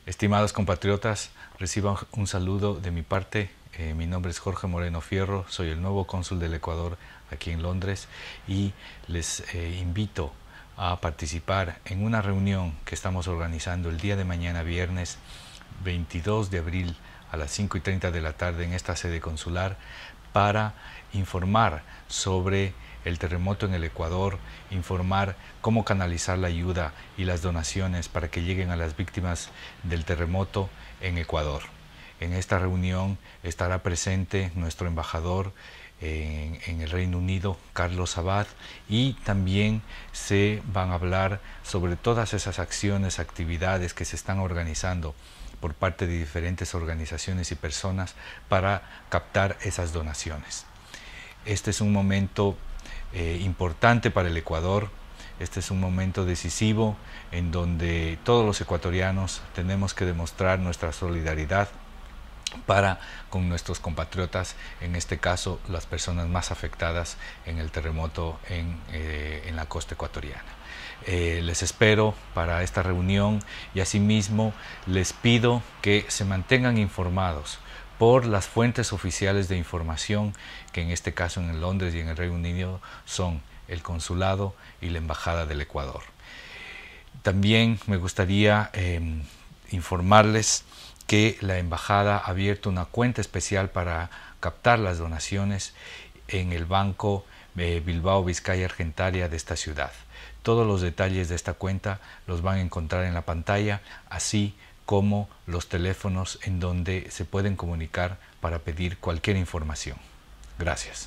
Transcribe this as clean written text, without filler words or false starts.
Estimados compatriotas, reciban un saludo de mi parte. Mi nombre es Jorge Moreno Fierro, soy el nuevo cónsul del Ecuador aquí en Londres y les invito a participar en una reunión que estamos organizando el día de mañana, viernes 22 de abril a las 5:30 de la tarde en esta sede consular para informar sobre el terremoto en el Ecuador, informar cómo canalizar la ayuda y las donaciones para que lleguen a las víctimas del terremoto en Ecuador. En esta reunión estará presente nuestro embajador en el Reino Unido, Carlos Abad, y también se van a hablar sobre todas esas acciones, actividades que se están organizando por parte de diferentes organizaciones y personas para captar esas donaciones. Este es un momento importante para el Ecuador. Este es un momento decisivo en donde todos los ecuatorianos tenemos que demostrar nuestra solidaridad con nuestros compatriotas, en este caso las personas más afectadas en el terremoto en la costa ecuatoriana. Les espero para esta reunión y asimismo les pido que se mantengan informados por las fuentes oficiales de información, que en este caso en Londres y en el Reino Unido son el Consulado y la Embajada del Ecuador. También me gustaría informarles que la Embajada ha abierto una cuenta especial para captar las donaciones en el Banco Bilbao Vizcaya Argentaria de esta ciudad. Todos los detalles de esta cuenta los van a encontrar en la pantalla, así como los teléfonos en donde se pueden comunicar para pedir cualquier información. Gracias.